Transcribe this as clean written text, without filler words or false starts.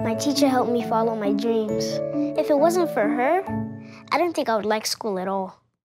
My teacher helped me follow my dreams. If it wasn't for her, I don't think I would like school at all.